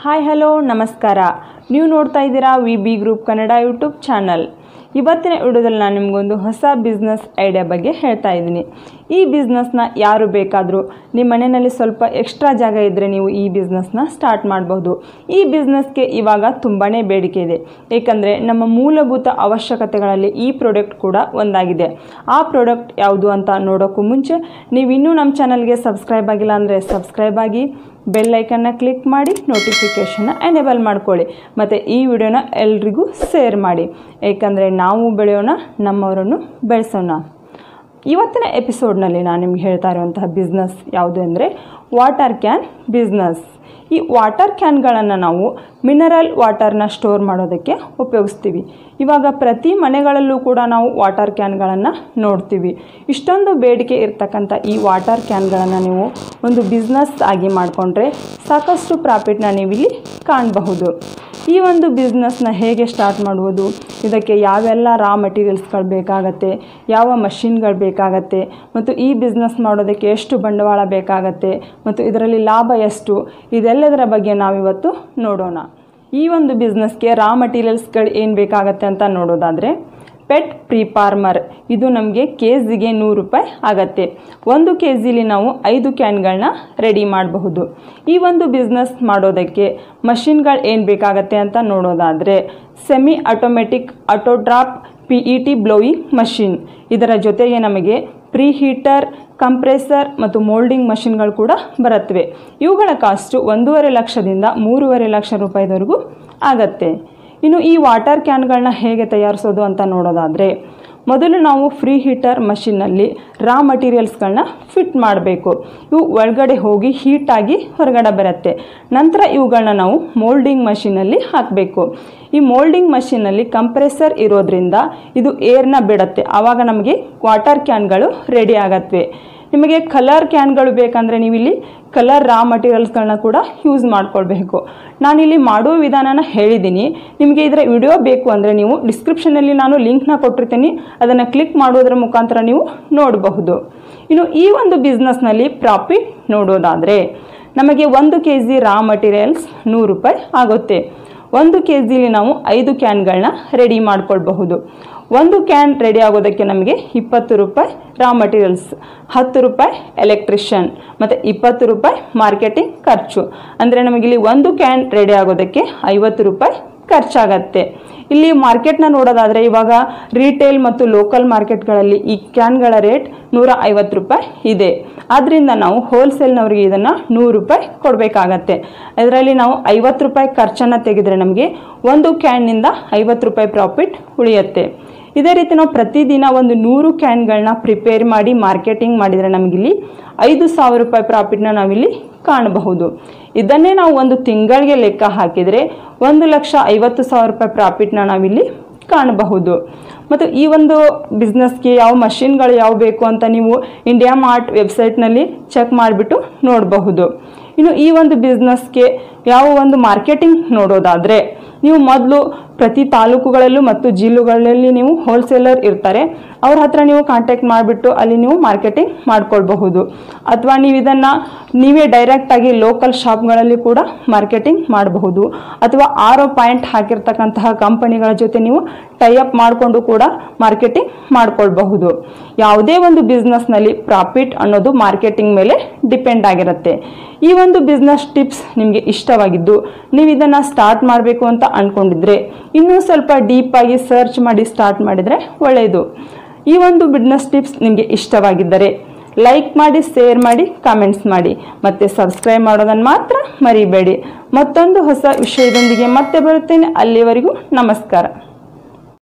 Hi hello ನಮಸ್ಕಾರ. ನೀವು ನೋಡ್ತಾ ಇದ್ದೀರಾ V group Kannada YouTube channel. ಇವತ್ತಿನ ವಿಡಿಯೋದಲ್ಲಿ ನಾನು ನಿಮಗೊಂದು ಹೊಸ ಬಿಸ್ನೆಸ್ ಐಡಿಯಾ ಬಗ್ಗೆ ಹೇಳ್ತಾ ಇದ್ದೀನಿ. ಈ ಬಿಸ್ನೆಸ್ನ ಯಾರು ಬೇಕಾದರೂ ನಿಮ್ಮ ಮನೆಯಲ್ಲಿ ಸ್ವಲ್ಪ ಎಕ್ಸ್ಟ್ರಾ ಜಾಗ ಇದ್ದರೆ ನೀವು ಈ ಬಿಸ್ನೆಸ್ನ ಸ್ಟಾರ್ಟ್ ಮಾಡಬಹುದು. ಈ ಬಿಸ್ನೆಸ್ಗೆ ಇವಾಗ ತುಂಬಾ ಬೇಡಿಕೆ ಇದೆ. ಏಕೆಂದರೆ ನಮ್ಮ ಮೂಲಭೂತ ಅವಶ್ಯಕತೆಗಳಲ್ಲಿ ಈ ಪ್ರಾಡಕ್ಟ್ ಕೂಡ ಒಂದಾಗಿದೆ. ಆ ಪ್ರಾಡಕ್ಟ್ ಯಾವುದು ಅಂತ ನೋಡೋಕ್ಕೂ ಮುಂಚೆ ನೀವು ಇನ್ನೂ ನಮ್ಮ ಚಾನಲ್ಗೆ ಸಬ್ಸ್ಕ್ರೈಬ್ ಆಗಿಲ್ಲ ಅಂದರೆ ಸಬ್ಸ್ಕ್ರೈಬ್ ಆಗಿ, ಬೆಲ್ ಐಕನ್ನ ಕ್ಲಿಕ್ ಮಾಡಿ ನೋಟಿಫಿಕೇಷನ್ನ ಎನೇಬಲ್ ಮಾಡ್ಕೊಳ್ಳಿ. ಮತ್ತು ಈ ವಿಡಿಯೋನ ಎಲ್ರಿಗೂ ಶೇರ್ ಮಾಡಿ. ಏಕೆಂದರೆ ನಾವು ಬೆಳೆಯೋಣ, ನಮ್ಮವರನ್ನು ಬೆಳೆಸೋಣ. ಇವತ್ತಿನ ಎಪಿಸೋಡ್ನಲ್ಲಿ ನಾನು ನಿಮ್ಗೆ ಹೇಳ್ತಾ ಇರುವಂತಹ ಬಿಸ್ನೆಸ್ ಯಾವುದು ಅಂದರೆ ವಾಟರ್ ಕ್ಯಾನ್ ಬಿಸ್ನೆಸ್. ಈ ವಾಟರ್ ಕ್ಯಾನ್ಗಳನ್ನು ನಾವು ಮಿನರಲ್ ವಾಟರ್ನ ಸ್ಟೋರ್ ಮಾಡೋದಕ್ಕೆ ಉಪಯೋಗಿಸ್ತೀವಿ. ಇವಾಗ ಪ್ರತಿ ಮನೆಗಳಲ್ಲೂ ಕೂಡ ನಾವು ವಾಟರ್ ಕ್ಯಾನ್ಗಳನ್ನು ನೋಡ್ತೀವಿ. ಇಷ್ಟೊಂದು ಬೇಡಿಕೆ ಇರ್ತಕ್ಕಂಥ ಈ ವಾಟರ್ ಕ್ಯಾನ್ಗಳನ್ನು ನೀವು ಒಂದು ಬಿಸ್ನೆಸ್ ಆಗಿ ಮಾಡಿಕೊಂಡ್ರೆ ಸಾಕಷ್ಟು ಪ್ರಾಫಿಟ್ನ ನೀವಿಲ್ಲಿ ಕಾಣಬಹುದು. ಈ ಒಂದು ಬಿಸ್ನೆಸ್ನ ಹೇಗೆ ಸ್ಟಾರ್ಟ್ ಮಾಡುವುದು, ಇದಕ್ಕೆ ಯಾವೆಲ್ಲ ರಾ ಮಟೀರಿಯಲ್ಸ್ಗಳು ಬೇಕಾಗತ್ತೆ, ಯಾವ ಮಷಿನ್ಗಳು ಬೇಕಾಗತ್ತೆ, ಮತ್ತು ಈ ಬಿಸ್ನೆಸ್ ಮಾಡೋದಕ್ಕೆ ಎಷ್ಟು ಬಂಡವಾಳ ಬೇಕಾಗತ್ತೆ, ಮತ್ತು ಇದರಲ್ಲಿ ಲಾಭ ಎಷ್ಟು, ಇದೆಲ್ಲದರ ಬಗ್ಗೆ ನಾವಿವತ್ತು ನೋಡೋಣ. ಈ ಒಂದು ಬಿಸ್ನೆಸ್ಗೆ ರಾ ಮಟೀರಿಯಲ್ಸ್ಗಳು ಏನು ಬೇಕಾಗತ್ತೆ ಅಂತ ನೋಡೋದಾದರೆ, ಪೆಟ್ ಪ್ರೀಫಾರ್ಮರ್ ಇದು ನಮಗೆ ಕೆಜಿಗೆ 100 ರೂಪಾಯಿ ಆಗತ್ತೆ. 1 ಕೆಜಿಲಿ ನಾವು 5 ಕ್ಯಾನ್ಗಳನ್ನ ರೆಡಿ ಮಾಡಬಹುದು. ಈ ಒಂದು ಬಿಸ್ನೆಸ್ ಮಾಡೋದಕ್ಕೆ ಮಷಿನ್ಗಳು ಏನು ಬೇಕಾಗತ್ತೆ ಅಂತ ನೋಡೋದಾದರೆ, semi automatic auto drop PET blowing machine, ಇದರ ಜೊತೆಗೆ ನಮಗೆ ಪ್ರೀ ಹೀಟರ್, ಕಂಪ್ರೆಸರ್ ಮತ್ತು ಮೋಲ್ಡಿಂಗ್ ಮಷಿನ್ಗಳು ಕೂಡ ಬರುತ್ತವೆ. ಇವುಗಳ ಕಾಸ್ಟು 1.5 ಲಕ್ಷದಿಂದ 3.5 ಲಕ್ಷ ರೂಪಾಯಿವರೆಗೂ ಆಗತ್ತೆ. ಇನ್ನು ಈ ವಾಟರ್ ಕ್ಯಾನ್ಗಳನ್ನ ಹೇಗೆ ತಯಾರಿಸೋದು ಅಂತ ನೋಡೋದಾದರೆ, ಮೊದಲು ನಾವು ಫ್ರೀ ಹೀಟರ್ ಮಷಿನ್ನಲ್ಲಿ ರಾ ಮಟೀರಿಯಲ್ಸ್ಗಳನ್ನ ಫಿಟ್ ಮಾಡಬೇಕು. ಇವು ಒಳಗಡೆ ಹೋಗಿ ಹೀಟಾಗಿ ಹೊರಗಡೆ ಬರುತ್ತೆ. ನಂತರ ಇವುಗಳನ್ನ ನಾವು ಮೋಲ್ಡಿಂಗ್ ಮಷಿನಲ್ಲಿ ಹಾಕಬೇಕು. ಈ ಮೋಲ್ಡಿಂಗ್ ಮಷಿನಲ್ಲಿ ಕಂಪ್ರೆಸರ್ ಇರೋದ್ರಿಂದ ಇದು ಏರ್ನ ಬಿಡುತ್ತೆ. ಆವಾಗ ನಮಗೆ ವಾಟರ್ ಕ್ಯಾನ್ಗಳು ರೆಡಿ ಆಗತ್ವೆ. ನಿಮಗೆ ಕಲರ್ ಕ್ಯಾನ್ಗಳು ಬೇಕಂದರೆ ನೀವಿಲ್ಲಿ ಕಲರ್ ರಾ ಮಟೀರಿಯಲ್ಸ್ಗಳನ್ನ ಕೂಡ ಯೂಸ್ ಮಾಡ್ಕೊಳ್ಬೇಕು. ನಾನಿಲ್ಲಿ ಮಾಡೋ ವಿಧಾನನ ಹೇಳಿದ್ದೀನಿ. ನಿಮಗೆ ಇದರ ವಿಡಿಯೋ ಬೇಕು ಅಂದರೆ ನೀವು ಡಿಸ್ಕ್ರಿಪ್ಷನಲ್ಲಿ ನಾನು ಲಿಂಕ್ನ ಕೊಟ್ಟಿರ್ತೀನಿ, ಅದನ್ನು ಕ್ಲಿಕ್ ಮಾಡೋದ್ರ ಮುಖಾಂತರ ನೀವು ನೋಡಬಹುದು. ಇನ್ನು ಈ ಒಂದು ಬಿಸ್ನೆಸ್ನಲ್ಲಿ ಪ್ರಾಫಿಟ್ ನೋಡೋದಾದರೆ, ನಮಗೆ 1 ಕೆಜಿ ರಾ ಮಟೀರಿಯಲ್ಸ್ 100 ರೂಪಾಯಿ ಆಗುತ್ತೆ. 1 ಕೆಜಿಲಿ ನಾವು 5 ಕ್ಯಾನ್ಗಳನ್ನ ರೆಡಿ ಮಾಡ್ಕೊಳ್ಬಹುದು. 1 ಕ್ಯಾನ್ ರೆಡಿ ಆಗೋದಕ್ಕೆ ನಮಗೆ 20 ರೂಪಾಯಿ ರಾ ಮಟೀರಿಯಲ್ಸ್, 10 ರೂಪಾಯಿ ಎಲೆಕ್ಟ್ರಿಷಿಯನ್ ಮತ್ತು 20 ರೂಪಾಯಿ ಮಾರ್ಕೆಟಿಂಗ್ ಖರ್ಚು. ಅಂದರೆ ನಮಗಿಲ್ಲಿ 1 ಕ್ಯಾನ್ ರೆಡಿ ಆಗೋದಕ್ಕೆ 50 ರೂಪಾಯಿ ಖರ್ಚಾಗತ್ತೆ. ಇಲ್ಲಿ ಮಾರ್ಕೆಟ್ನ ನೋಡೋದಾದರೆ, ಇವಾಗ ರಿಟೇಲ್ ಮತ್ತು ಲೋಕಲ್ ಮಾರ್ಕೆಟ್ಗಳಲ್ಲಿ ಈ ಕ್ಯಾನ್ಗಳ ರೇಟ್ 150 ರೂಪಾಯಿ ಇದೆ. ಆದ್ದರಿಂದ ನಾವು ಹೋಲ್ಸೇಲ್ನವ್ರಿಗೆ ಇದನ್ನು 100 ರೂಪಾಯಿ ಕೊಡಬೇಕಾಗತ್ತೆ. ಇದರಲ್ಲಿ ನಾವು 50 ರೂಪಾಯಿ ಖರ್ಚನ್ನು ತೆಗೆದರೆ ನಮಗೆ 1 ಕ್ಯಾನ್ನಿಂದ 50 ರೂಪಾಯಿ ಪ್ರಾಫಿಟ್ ಉಳಿಯುತ್ತೆ. ಇದೇ ರೀತಿ ನಾವು ಪ್ರತಿದಿನ ಒಂದು 100 ಕ್ಯಾನ್ಗಳನ್ನ ಪ್ರಿಪೇರ್ ಮಾಡಿ ಮಾರ್ಕೆಟಿಂಗ್ ಮಾಡಿದರೆ ನಮಗಿಲ್ಲಿ 5,000 ರೂಪಾಯಿ ಪ್ರಾಫಿಟ್ನ ನಾವಿಲ್ಲಿ ಕಾಣಬಹುದು. ಇದನ್ನೇ ನಾವು ಒಂದು ತಿಂಗಳಿಗೆ ಲೆಕ್ಕ ಹಾಕಿದರೆ 1,50,000 ರೂಪಾಯಿ ಪ್ರಾಫಿಟ್ನ ನಾವಿಲ್ಲಿ ಕಾಣಬಹುದು. ಮತ್ತು ಈ ಒಂದು ಬಿಸ್ನೆಸ್ಗೆ ಯಾವ ಮಷಿನ್ಗಳು ಯಾವ ಬೇಕು ಅಂತ ನೀವು ಇಂಡಿಯಾ ಮಾರ್ಟ್ ವೆಬ್ಸೈಟ್ನಲ್ಲಿ ಚೆಕ್ ಮಾಡಿಬಿಟ್ಟು ನೋಡಬಹುದು. ಇನ್ನು ಈ ಒಂದು ಬಿಸ್ನೆಸ್ಗೆ ಯಾವ ಒಂದು ಮಾರ್ಕೆಟಿಂಗ್ ನೋಡೋದಾದರೆ, ನೀವು ಮೊದಲು ಪ್ರತಿ ತಾಲೂಕುಗಳಲ್ಲೂ ಮತ್ತು ಜಿಲ್ಲೆಗಳಲ್ಲಿ ನೀವು ಹೋಲ್ಸೇಲರ್ ಇರ್ತಾರೆ, ಅವ್ರ ಹತ್ರ ನೀವು ಕಾಂಟ್ಯಾಕ್ಟ್ ಮಾಡಿಬಿಟ್ಟು ಅಲ್ಲಿ ನೀವು ಮಾರ್ಕೆಟಿಂಗ್ ಮಾಡ್ಕೊಳ್ಬಹುದು. ಅಥವಾ ನೀವು ಇದನ್ನು ನೀವೇ ಡೈರೆಕ್ಟಾಗಿ ಲೋಕಲ್ ಶಾಪ್ಗಳಲ್ಲಿ ಕೂಡ ಮಾರ್ಕೆಟಿಂಗ್ ಮಾಡಬಹುದು. ಅಥವಾ RO ಪಾಯಿಂಟ್ ಹಾಕಿರ್ತಕ್ಕಂತಹ ಕಂಪನಿಗಳ ಜೊತೆ ನೀವು ಟೈಅಪ್ ಮಾಡಿಕೊಂಡು ಕೂಡ ಮಾರ್ಕೆಟಿಂಗ್ ಮಾಡ್ಕೊಳ್ಬಹುದು. ಯಾವುದೇ ಒಂದು ಬಿಸ್ನೆಸ್ನಲ್ಲಿ ಪ್ರಾಫಿಟ್ ಅನ್ನೋದು ಮಾರ್ಕೆಟಿಂಗ್ ಮೇಲೆ ಡಿಪೆಂಡ್ ಆಗಿರುತ್ತೆ. ಈ ಒಂದು ಬಿಸ್ನೆಸ್ ಟಿಪ್ಸ್ ನಿಮಗೆ ಇಷ್ಟವಾಗಿದ್ದು ನೀವು ಇದನ್ನು ಸ್ಟಾರ್ಟ್ ಮಾಡಬೇಕು ಅಂತ ಅಂದ್ಕೊಂಡಿದ್ರೆ ಇನ್ನೂ ಸ್ವಲ್ಪ ಡೀಪಾಗಿ ಸರ್ಚ್ ಮಾಡಿ ಸ್ಟಾರ್ಟ್ ಮಾಡಿದರೆ ಒಳ್ಳೆಯದು. ಈ ಒಂದು ಬಿಸ್ನೆಸ್ ಟಿಪ್ಸ್ ನಿಮಗೆ ಇಷ್ಟವಾಗಿದ್ದರೆ ಲೈಕ್ ಮಾಡಿ, ಶೇರ್ ಮಾಡಿ, ಕಾಮೆಂಟ್ಸ್ ಮಾಡಿ, ಮತ್ತು ಸಬ್ಸ್ಕ್ರೈಬ್ ಮಾಡೋದನ್ನು ಮಾತ್ರ ಮರಿಬೇಡಿ. ಮತ್ತೊಂದು ಹೊಸ ವಿಷಯದೊಂದಿಗೆ ಮತ್ತೆ ಬರುತ್ತೇನೆ. ಅಲ್ಲಿವರೆಗೂ ನಮಸ್ಕಾರ.